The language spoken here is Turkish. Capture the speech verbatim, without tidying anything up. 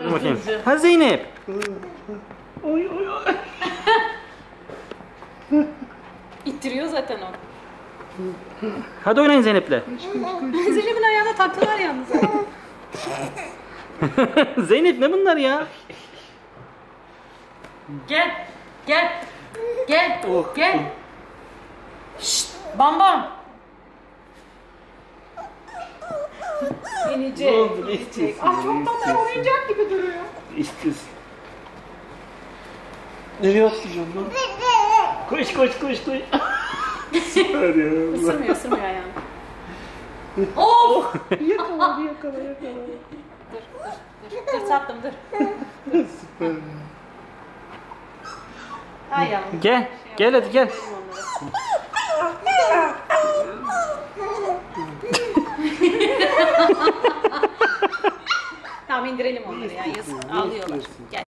Dur bakayım. Hadi Zeynep. Oy oy oy. İttiriyor zaten o. Hadi oynayın Zeynep'le. Zeynep'in ayağına taktılar yalnız. Zeynep ne bunlar ya? Gel. Gel. Gel. Oh. Gel. Şşt. Bam bam. İnecek. Ne oldu, ne inecek. istiyorsun, Ah ne çok tatlı istiyorsun? oyuncak gibi duruyor. İstiyorsun. Nereye atlayacağım lan? Koş koş koş koş. Süper ya. Isırmıyor ısırmıyor ayağını. Oh! Yakala yakala yakala. Dur dur dur. Dur sattım dur. Süper. Ay yavrum. Gel. Gel hadi gel. Tamam indirelim onları ya. Yazık. Ağlıyorlar. Gel.